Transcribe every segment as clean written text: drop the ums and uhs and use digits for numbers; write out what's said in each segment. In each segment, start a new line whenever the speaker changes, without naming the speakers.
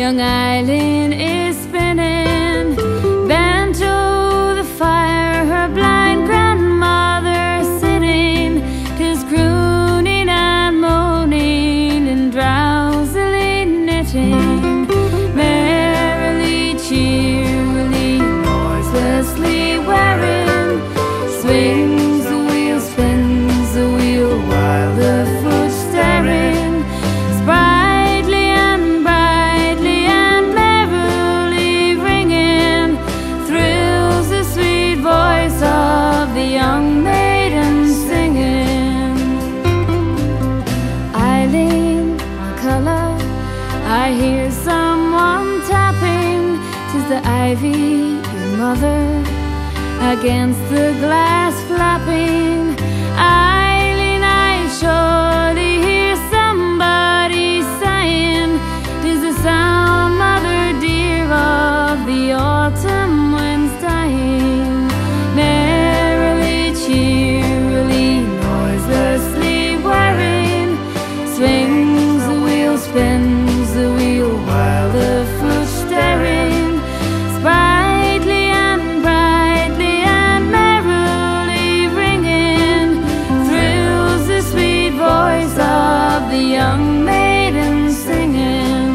young Eileen is spinning, bent to the fire, her blind grandmother sitting, 'tis crooning and moaning and drowsily knitting, merrily, cheerily, noiselessly wearing, swings the wheel, spins the wheel, while the foot staring, sprightly and brightly and merrily ringing, thrills the sweet voice of the young maiden singing. Eileen, color, I hear someone tapping, 'tis the ivy, your mother, against the glass flapping. Eileen, I surely hear somebody sighing, 'tis the sound, mother dear, of the autumn winds dying, merrily, cheerily, noiselessly whirring, swings the wheel, spins the wheel, while the foot staring, sprightly and brightly and merrily ringing, thrills the sweet voice of the young maiden singing.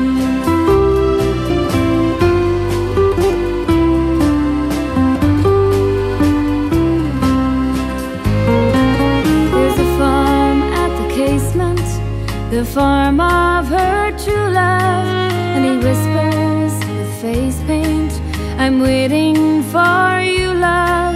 There's a farm at the casement, the farm of her true love, and he whispers with face paint, I'm waiting for you, love.